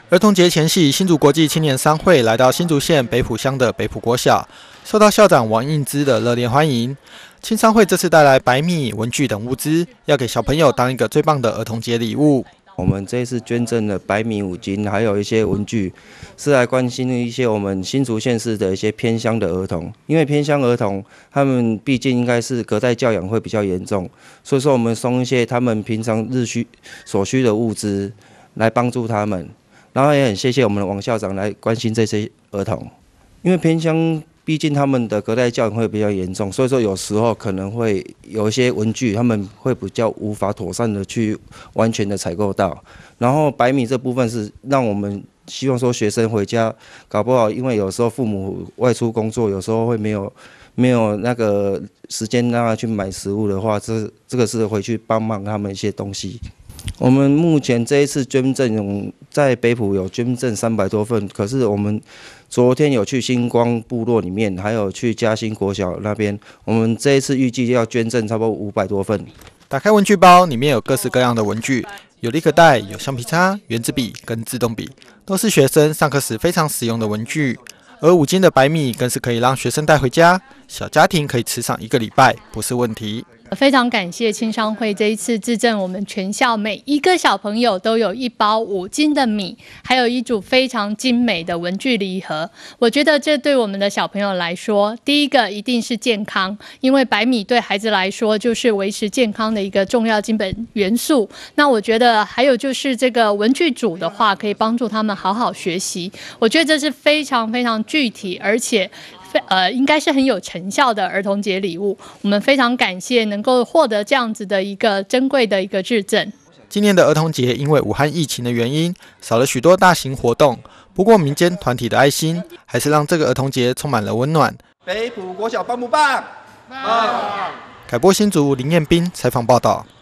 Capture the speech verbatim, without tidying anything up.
儿童节前夕，新竹国际青年商会来到新竹县北埔乡的北埔国小，受到校长王应之的热烈欢迎。青商会这次带来白米、文具等物资，要给小朋友当一个最棒的儿童节礼物。 我们这一次捐赠了白米五斤，还有一些文具，是来关心一些我们新竹县市的一些偏乡的儿童。因为偏乡儿童，他们毕竟应该是隔代教养会比较严重，所以说我们送一些他们平常日需所需的物资来帮助他们。然后也很谢谢我们的王校长来关心这些儿童，因为偏乡毕竟他们的隔代教养会比较严重，所以说有时候可能会有一些文具他们会比较无法妥善的去完全的采购到。然后白米这部分是让我们希望说学生回家搞不好，因为有时候父母外出工作，有时候会没有没有那个时间让他去买食物的话，这这个是回去帮忙他们一些东西。我们目前这一次捐赠在北埔有捐赠三百多份，可是我们昨天有去星光部落里面，还有去嘉兴国小那边，我们这一次预计要捐赠差不多五百多份。 打开文具包，里面有各式各样的文具，有立可带、有橡皮擦、圆珠笔跟自动笔，都是学生上课时非常实用的文具。而五斤的白米更是可以让学生带回家，小家庭可以吃上一个礼拜，不是问题。 非常感谢青商会这一次致赠我们全校每一个小朋友都有一包五斤的米，还有一组非常精美的文具礼盒。我觉得这对我们的小朋友来说，第一个一定是健康，因为白米对孩子来说就是维持健康的一个重要基本元素。那我觉得还有就是这个文具组的话，可以帮助他们好好学习。我觉得这是非常非常具体，而且呃，应该是很有成效的儿童节礼物。我们非常感谢能够获得这样子的一个珍贵的一个致赠。 今年的儿童节因为武汉疫情的原因，少了许多大型活动。不过民间团体的爱心，还是让这个儿童节充满了温暖。 北埔国小棒不棒？棒！ 凯波新竹林彦斌采访报道。